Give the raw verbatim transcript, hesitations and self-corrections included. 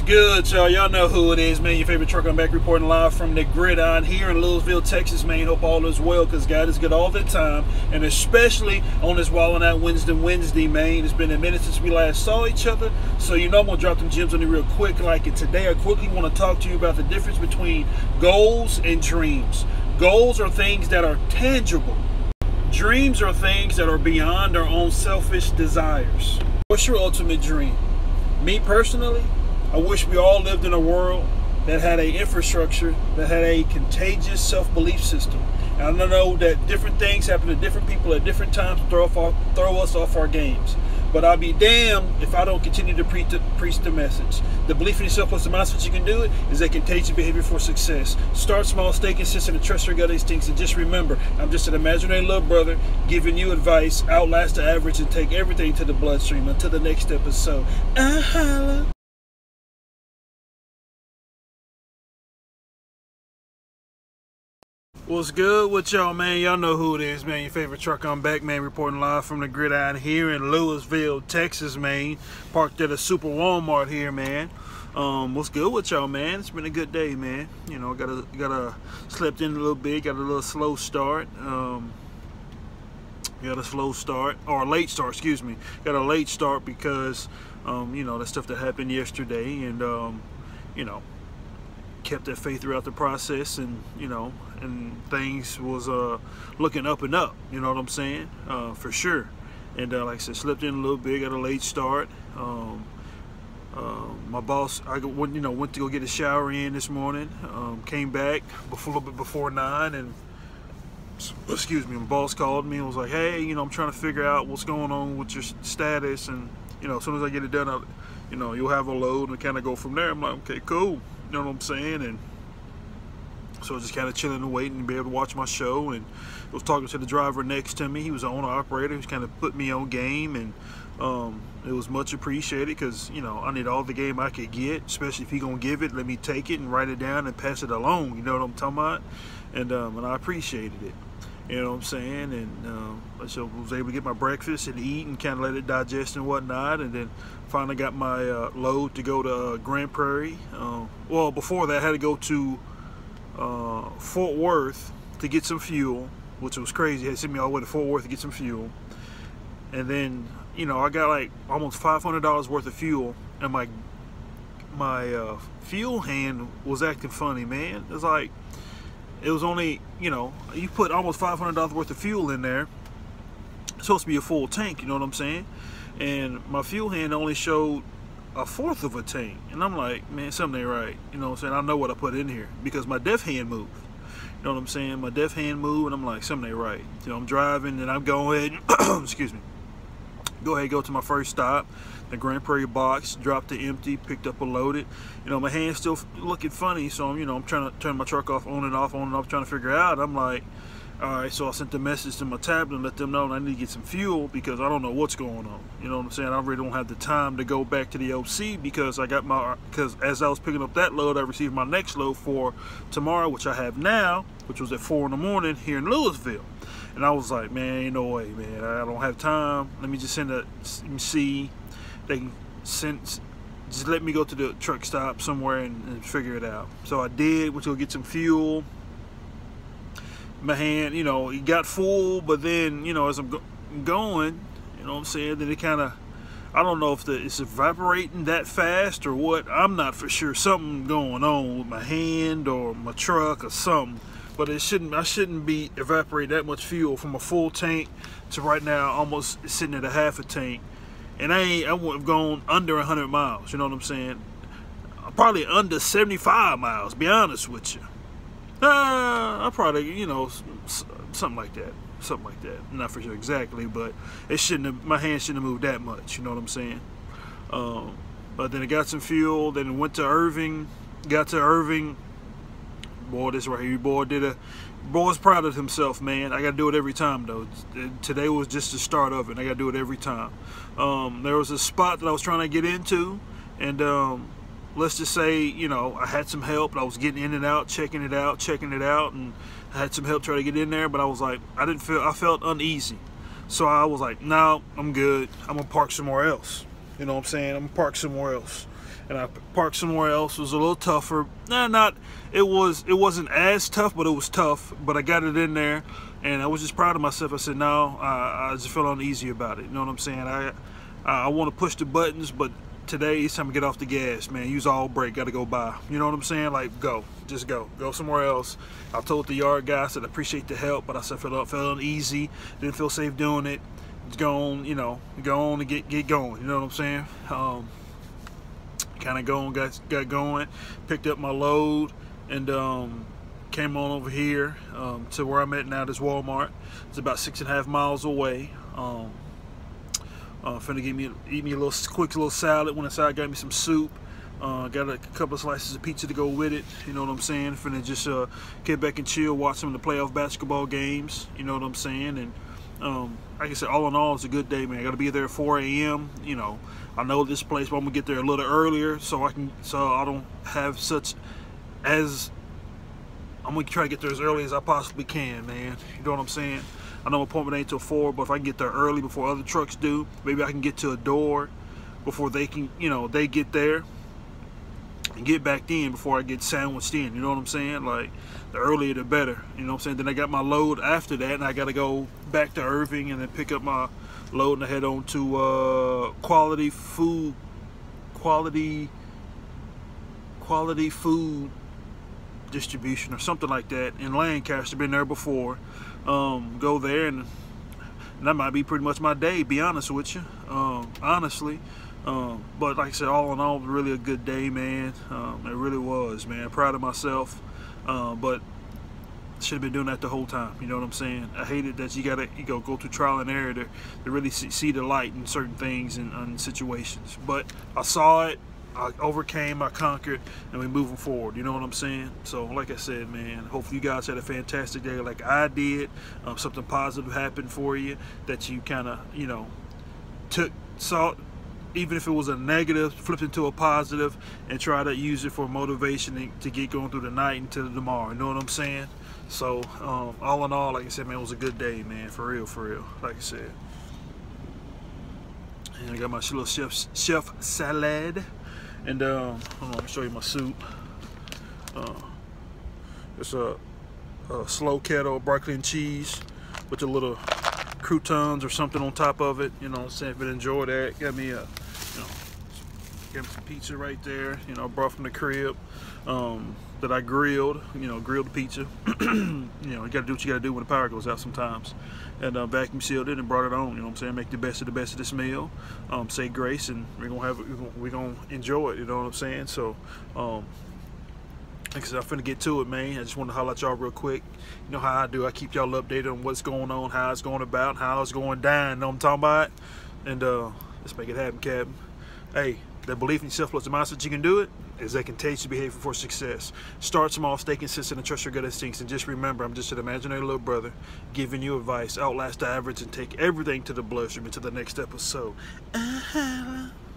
good, y'all? Y'all know who it is, man. Your favorite truck. I'm back reporting live from the gridiron here in Louisville, Texas, man. Hope all is well, because God is good all the time, and especially on this Wildin' Out Wednesday, Wednesday, man. It's been a minute since we last saw each other, so you know I'm going to drop them gems on you real quick. Like it today, I quickly want to talk to you about the difference between goals and dreams. Goals are things that are tangible. Dreams are things that are beyond our own selfish desires. What's your ultimate dream? Me personally, I wish we all lived in a world that had a infrastructure, that had a contagious self-belief system. And I know that different things happen to different people at different times to throw, off, throw us off our games. But I'll be damned if I don't continue to preach the, preach the message. The belief in yourself plus the mindset you can do it is a contagious behavior for success. Start small, stay consistent, and trust your gut instincts. And just remember, I'm just an imaginary little brother giving you advice, outlast the average, and take everything to the bloodstream. Until the next episode, I holla. What's good with y'all, man? Y'all know who it is, man. Your favorite truck. I'm back, man, reporting live from the gridiron here in Louisville, Texas, man. Parked at a super Walmart here, man. Um, what's good with y'all, man? It's been a good day, man. You know, got a got a slept in a little bit, got a little slow start. Um, got a slow start or a late start, excuse me. Got a late start because, um, you know, the stuff that happened yesterday, and um, you know, kept that faith throughout the process, and you know. And things was uh, looking up and up, you know what I'm saying, uh, for sure. And uh, like I said, slept in a little bit, got a late start. Um, uh, my boss, I went, you know, went to go get a shower in this morning. Um, came back before, a little bit before nine, and excuse me, my boss called me and was like, "Hey, you know, I'm trying to figure out what's going on with your status, and you know, as soon as I get it done, I'll, you know, you'll have a load and kind of go from there." I'm like, "Okay, cool," you know what I'm saying, and. So I was just kind of chilling and waiting to be able to watch my show, and I was talking to the driver next to me. He was the owner operator. He was kind of put me on game, and um, it was much appreciated because, you know, I need all the game I could get, especially if he gonna give it, let me take it and write it down and pass it along. You know what I'm talking about? And um, and I appreciated it. You know what I'm saying? And uh, so I was able to get my breakfast and eat and kind of let it digest and whatnot, and then finally got my uh, load to go to uh, Grand Prairie. Uh, well, before that, I had to go to Uh, Fort Worth to get some fuel, which was crazy. They sent me all the way to Fort Worth to get some fuel, and then you know I got like almost five hundred dollars worth of fuel, and my my uh, fuel hand was acting funny, man. It's like it was only, you know, you put almost five hundred dollars worth of fuel in there. It's supposed to be a full tank, you know what I'm saying? And my fuel hand only showed a fourth of a tank, and I'm like, man, something ain't right. You know what I'm saying? I know what I put in here because my deft hand moved. You know what I'm saying? My deft hand moved, and I'm like, something ain't right. You know, I'm driving, and I'm going ahead, excuse me, go ahead, go to my first stop, the Grand Prairie box, dropped it empty, picked up a loaded. You know, my hand's still looking funny, so I'm, you know, I'm trying to turn my truck off, on and off, on and off, trying to figure out. I'm like, all right, so I sent the message to my tablet and let them know I need to get some fuel because I don't know what's going on. You know what I'm saying? I really don't have the time to go back to the O C because I got my, because as I was picking up that load, I received my next load for tomorrow, which I have now, which was at four in the morning here in Louisville. And I was like, man, ain't no way, man. I don't have time. Let me just send a, let me see. They can send, just let me go to the truck stop somewhere and, and figure it out. So I did, went to go get some fuel. My hand, you know, it got full, but then, you know, as I'm go going, you know what I'm saying, then it kind of, I don't know if the, it's evaporating that fast or what. I'm not for sure. Something going on with my hand or my truck or something, but it shouldn't, I shouldn't be evaporating that much fuel from a full tank to right now almost sitting at a half a tank. And I ain't, I wouldn't have gone under a hundred miles, you know what I'm saying? Probably under seventy-five miles, be honest with you. Uh, I probably, you know, something like that, something like that. I'm not for sure exactly, but it shouldn't have, my hand shouldn't have moved that much. You know what I'm saying? Um, but then I got some fuel. Then went to Irving. Got to Irving. Boy, this right here, boy did a. Boy's proud of himself, man. I got to do it every time though. Today was just the start of it. I got to do it every time. Um, there was a spot that I was trying to get into, and. Um, Let's just say, you know, I had some help. I was getting in and out, checking it out, checking it out, and I had some help trying to get in there. But I was like, I didn't feel, I felt uneasy. So I was like, no, I'm good. I'm gonna park somewhere else. You know what I'm saying? I'm gonna park somewhere else. and I parked somewhere else. It was a little tougher. Nah, not it was it wasn't as tough, but it was tough. But I got it in there, and I was just proud of myself. I said, no, I, I just felt uneasy about it. You know what I'm saying? I I, I want to push the buttons, but today it's time to get off the gas, man. Use all brake, gotta go by. You know what I'm saying? Like, go, just go, go somewhere else. I told the yard guy, I said, I appreciate the help, but I said, felt, felt uneasy, didn't feel safe doing it. Just go on, you know, go on and get get going. You know what I'm saying? Um, kind of going, got got going, picked up my load, and um, came on over here um, to where I'm at now. This Walmart. It's about six and a half miles away. Um, Uh, finna get me eat me a little quick little salad. Went inside, got me some soup. Uh, got a couple of slices of pizza to go with it. You know what I'm saying? Finna just uh, get back and chill, watch some of the playoff basketball games. You know what I'm saying? And um, like I said, all in all, it's a good day, man. I gotta be there at four A M You know, I know this place, but I'm gonna get there a little earlier so I can, so I don't have such as. I'm gonna try to get there as early as I possibly can, man. You know what I'm saying? I know my appointment ain't till four, but if I can get there early before other trucks do, maybe I can get to a door before they can, you know, they get there and get back in before I get sandwiched in. You know what I'm saying? Like, the earlier the better. You know what I'm saying? Then I got my load after that, and I got to go back to Irving and then pick up my load and I head on to uh, quality food, quality, quality food distribution or something like that in Lancaster. Been there before. Um, go there, and, and that might be pretty much my day, be honest with you, um, honestly. Um, but like I said, all in all, really a good day, man. Um, it really was, man. Proud of myself, uh, but should have been doing that the whole time. You know what I'm saying? I hate it that you gotta you go go through trial and error to, to really see, see the light in certain things and, and situations. But I saw it. I overcame, I conquered, and we're moving forward. You know what I'm saying? So, like I said, man, hopefully you guys had a fantastic day like I did. Um, something positive happened for you that you kind of, you know, took, saw, even if it was a negative, flipped into a positive, and try to use it for motivation to get going through the night until tomorrow. You know what I'm saying? So, um, all in all, like I said, man, it was a good day, man, for real, for real, like I said. And I got my little chef, chef salad. And um, hold on, let me show you my soup. Uh, it's a, a slow kettle broccoli and cheese with a little croutons or something on top of it. You know what I'm saying? If you enjoy that, got me a, you know, got me some pizza right there. You know, brought from the crib um, that I grilled. You know, grilled the pizza. You know, you got to do what you got to do when the power goes out sometimes. And uh, vacuum sealed it and brought it on. You know what I'm saying? Make the best of the best of this meal. Um, say grace, and we're gonna have it, we're gonna, we're gonna enjoy it. You know what I'm saying? So, um, like I said, I'm finna get to it, man. I just want to holler at y'all real quick. You know how I do. I keep y'all updated on what's going on, how it's going about, how it's going down. You know what I'm talking about? And uh, let's make it happen, Captain. Hey, that belief in yourself plus the mindset you can do it is a contagious behavior for success. Start small, stay consistent, and trust your gut instincts. And just remember, I'm just an imaginary little brother giving you advice. Outlast the average and take everything to the bloodstream until the next episode. Uh-huh.